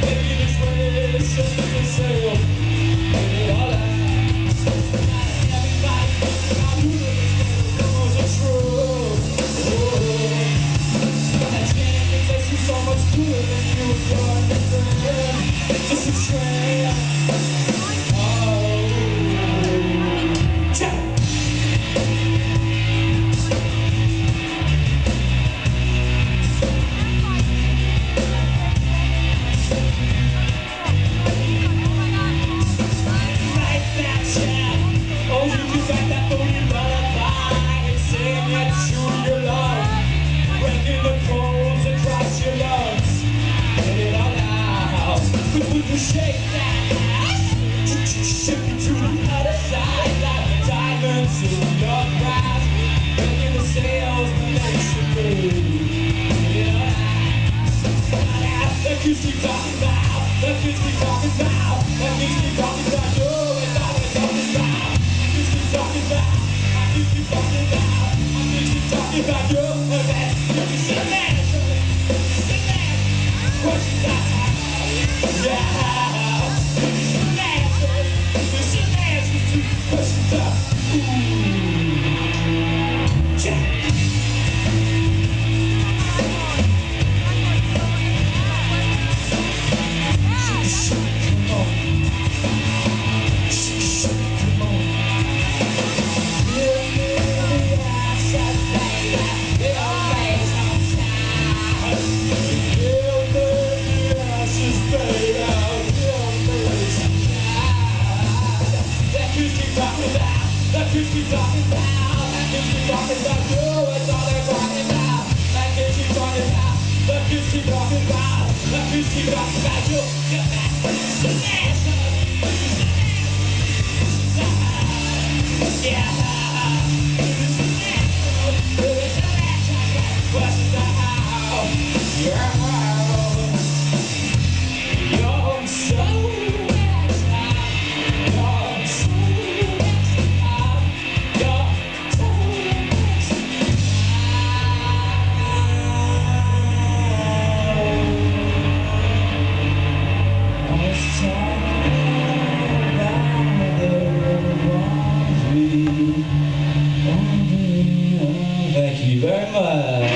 Shake that ass, shake it to the other side, like diamonds in your eyes, breaking the sails, the makes you move. That keeps me talking about, that keeps me talking about, that keeps me talking about you and all we're talking about. That keeps me talking about, that keeps me talking about, that keeps me talking about you and that keeps me sitting there, sitting there, questions I have. Yeah. That keeps me talking about, that keeps me talking about you, it's all they're talking about. That keeps me talking about, that keeps me talking about, that keeps me talking about you. Get back, it's an answer, it's an answer. Yeah, it's an answer, it's an answer. Questions I have, yeah. You're so Thank you very much.